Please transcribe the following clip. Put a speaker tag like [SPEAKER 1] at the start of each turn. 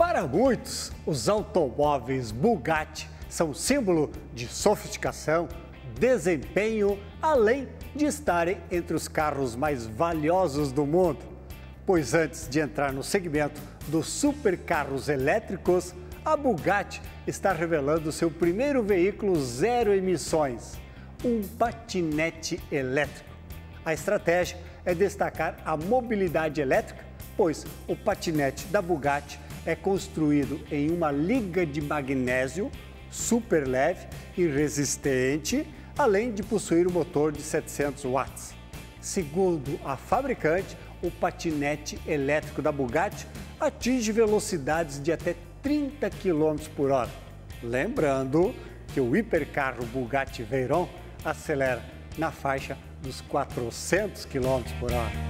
[SPEAKER 1] Para muitos, os automóveis Bugatti são símbolo de sofisticação, desempenho, além de estarem entre os carros mais valiosos do mundo. Pois antes de entrar no segmento dos supercarros elétricos, a Bugatti está revelando seu primeiro veículo zero emissões, um patinete elétrico. A estratégia é destacar a mobilidade elétrica, pois o patinete da Bugatti é construído em uma liga de magnésio super leve e resistente, além de possuir um motor de 700 watts. Segundo a fabricante, o patinete elétrico da Bugatti atinge velocidades de até 30 km por hora. Lembrando que o hipercarro Bugatti Veyron acelera na faixa dos 400 km por hora.